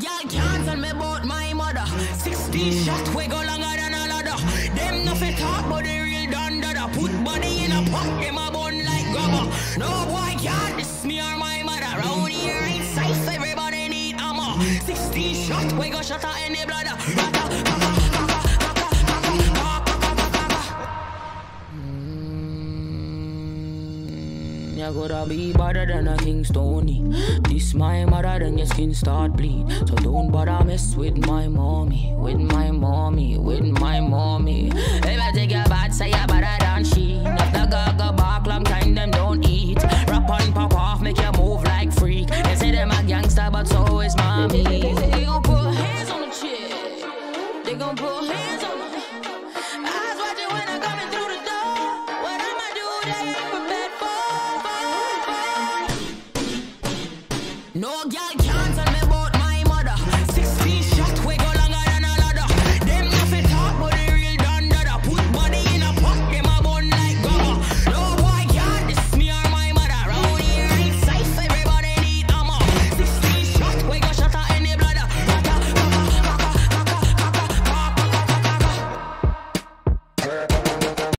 girl can't tell me about my mother. 16 shots we go longer than a ladder. Them nothing talk but the real dada. Put body in a pot, them a bun like grabber. No boy can't diss me or my mother. Round here ain't safe, everybody need ammo. 16 shots we go shut out any bladder. You gotta be better than a King Stony. This my mother, then your skin start bleed. So don't bother mess with my mommy, with my mommy, with my mommy. If I take your bad, say you're better than she. Not the gaga bark, long time them don't eat. Rap on, pop off, make you move like freak. They say them a gangster, but so is mommy. They gon' put hands on the chick. They gon' put